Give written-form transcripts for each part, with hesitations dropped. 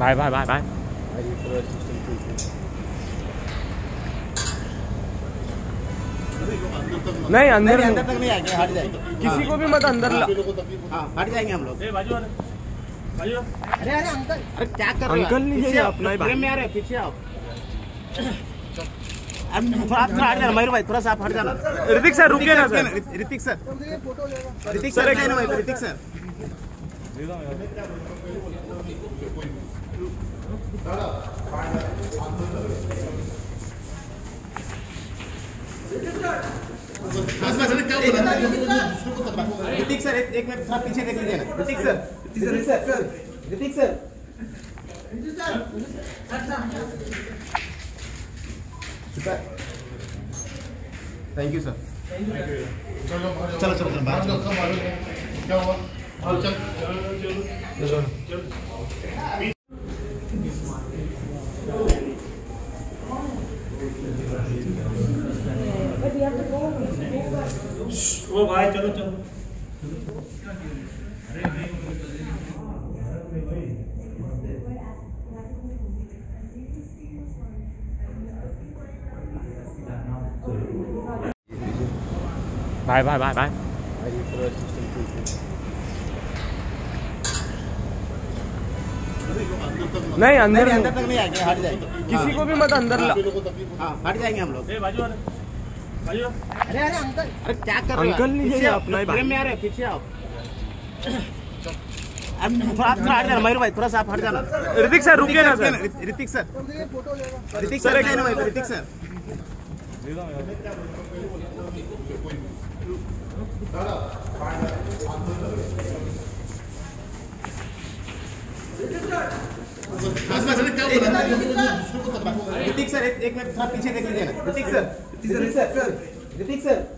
Bye bye bye bye. नहीं अंदर तक नहीं आएंगे, हट जाएंगे। किसी को भी मत अंदर हट जाएंगे हम लोग। अरे अंकल, अरे क्या कर रहे हो? अंकल नहीं है अपना ही में आ रहे, पीछे आओ। थोड़ा हट जाना मयूर भाई, थोड़ा सा आप हट जाना। ऋतिक सर रुकिए ना sir. Hrithik sir, Hrithik sir Hrithik sir Hrithik sir एक मिनट थोड़ा पीछे देख लीजिए ना। Hrithik sir, Hrithik sir thank you sir. चलो चलो चलो बाहर चलो। क्या हुआ? चल चलो। ओ भाई चलो चलो। Bye bye bye bye. नहीं अंदर तक नहीं आएंगे, हट जाएंगे। किसी को भी मत अंदर हट जाएंगे हम लोग। अरे अंकल, अरे क्या कर रहे हो? अंकल नहीं है अपना ही में आ रहे, पीछे आओ। थोड़ा हट जाना मयूर भाई, थोड़ा सा आप हट जाना। ऋतिक सर रुकिए ना sir. Hrithik sir, Hrithik sir Hrithik sir Hrithik sir एक मिनट थोड़ा पीछे देख लीजिए ना। Hrithik sir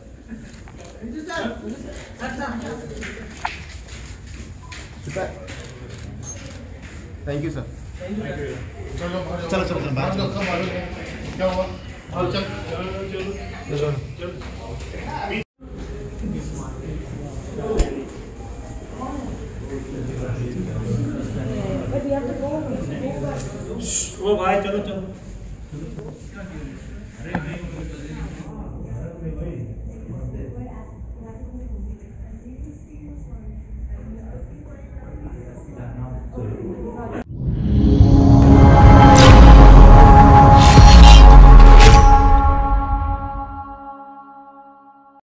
thank you sir. चलो चलो चलो बाहर चलो। क्या हुआ? चल चलो। ओ भाई चलो चलो।